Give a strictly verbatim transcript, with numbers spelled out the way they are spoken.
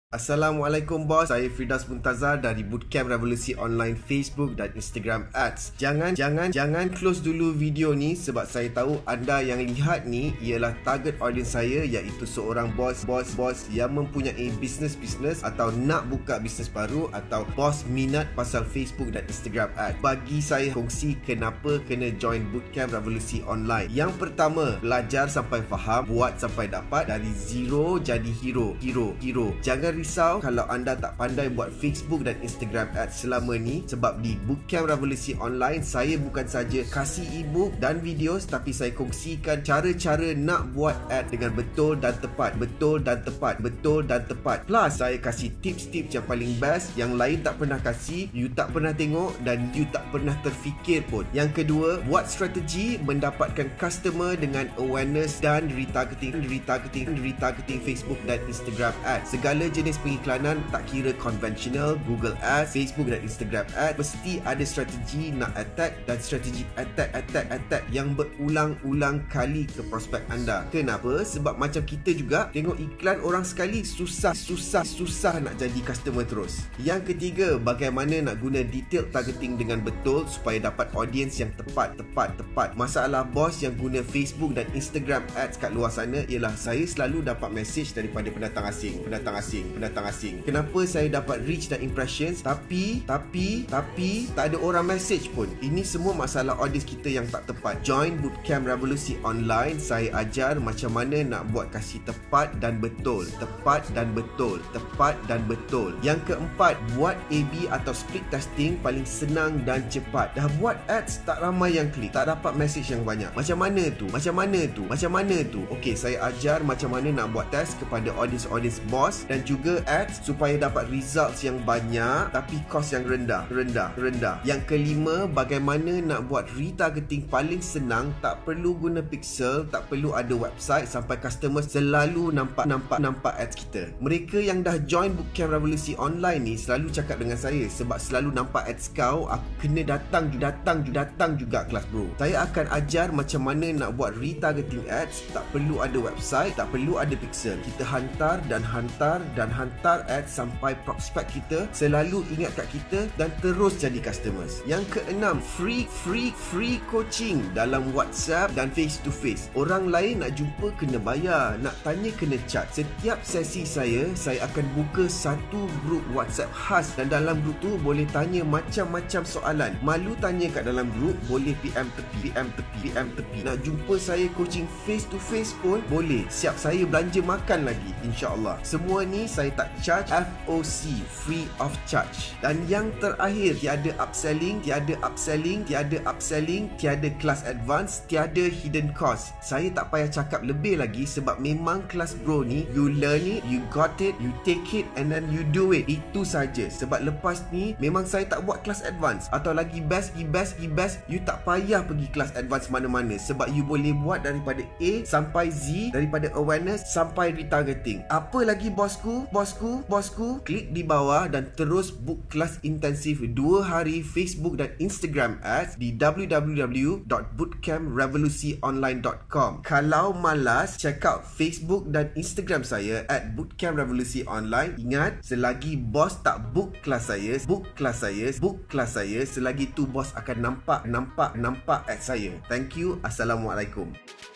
Assalamualaikum bos, saya Firdaus Muntazar dari Bootcamp Revolusi Online Facebook dan Instagram Ads. Jangan, jangan, jangan close dulu video ni sebab saya tahu anda yang lihat ni ialah target audience saya, iaitu seorang bos, bos, bos yang mempunyai bisnes-bisnes atau nak buka bisnes baru, atau bos minat pasal Facebook dan Instagram Ads. Bagi saya kongsi kenapa kena join Bootcamp Revolusi Online. Yang pertama, belajar sampai faham, buat sampai dapat, dari zero jadi hero, hero, hero. Jangan risau kalau anda tak pandai buat Facebook dan Instagram Ads selama ni, sebab di Bootcamp Revolusi Online saya bukan saja kasih ebook dan videos, tapi saya kongsikan cara-cara nak buat ad dengan betul dan tepat, betul dan tepat, betul dan tepat. Plus saya kasih tips-tips yang paling best yang lain tak pernah kasih, you tak pernah tengok dan you tak pernah terfikir pun. Yang kedua, buat strategi mendapatkan customer dengan awareness dan retargeting, retargeting, retargeting Facebook dan Instagram Ads. Segala jenis pengiklanan, tak kira konvensional, Google Ads, Facebook dan Instagram Ads, mesti ada strategi nak attack, dan strategi attack, attack, attack yang berulang-ulang kali ke prospek anda. Kenapa? Sebab macam kita juga, tengok iklan orang sekali susah, susah, susah nak jadi customer terus. Yang ketiga, bagaimana nak guna detail targeting dengan betul supaya dapat audience yang tepat, tepat, tepat. Masalah bos yang guna Facebook dan Instagram Ads kat luar sana ialah saya selalu dapat message daripada pendatang asing, pendatang asing, pendatang asing. Kenapa saya dapat reach dan impressions tapi tapi tapi tak ada orang message pun? Ini semua masalah audience kita yang tak tepat. Join Bootcamp Revolusi Online, saya ajar macam mana nak buat kasih tepat dan betul, tepat dan betul, tepat dan betul. Yang keempat, buat A B atau split testing paling senang dan cepat. Dah buat ads tak ramai yang klik, tak dapat message yang banyak. Macam mana tu? Macam mana tu? Macam mana tu? Okey, saya ajar macam mana nak buat test kepada audience-audience boss dan juga ads supaya dapat results yang banyak tapi cost yang rendah, rendah, rendah. Yang kelima, bagaimana nak buat retargeting paling senang, tak perlu guna pixel, tak perlu ada website sampai customer selalu nampak nampak nampak ads kita. Mereka yang dah join Bootcamp Revolusi Online ni selalu cakap dengan saya, sebab selalu nampak ads kau, aku kena datang datang datang juga kelas bro. Saya akan ajar macam mana nak buat retargeting ads, tak perlu ada website, tak perlu ada pixel. Kita hantar dan hantar dan hantar ads sampai prospek kita selalu ingat kat kita dan terus jadi customers. Yang keenam, free free free coaching dalam WhatsApp dan face to face. Orang lain nak jumpa kena bayar, nak tanya kena chat. Setiap sesi saya, saya akan buka satu grup WhatsApp khas, dan dalam grup tu boleh tanya macam-macam soalan. Malu tanya kat dalam grup, boleh P M tepi, P M tepi, P M tepi. Nak jumpa saya coaching face to face pun boleh. Siap saya belanja makan lagi, insya-Allah. Semua ni saya tak charge, F O C, free of charge. Dan yang terakhir, tiada upselling, tiada upselling, tiada upselling, tiada kelas advance, tiada hidden cost. Saya tak payah cakap lebih lagi sebab memang kelas bro ni, you learn it, you got it, you take it and then you do it. Itu saja. Sebab lepas ni memang saya tak buat kelas advance, atau lagi best, lagi best, lagi best, you tak payah pergi kelas advance mana-mana sebab you boleh buat daripada A sampai Z, daripada awareness sampai retargeting. Apa lagi bosku? Bosku, bosku, klik di bawah dan terus book kelas intensif dua hari Facebook dan Instagram Ads di w w w dot bootcamp revolusi online dot com. Kalau malas, check out Facebook dan Instagram saya at Bootcamp Revolusi Online. Ingat, selagi bos tak book kelas saya, book kelas saya, book kelas saya, selagi tu bos akan nampak, nampak, nampak ads saya. Thank you. Assalamualaikum.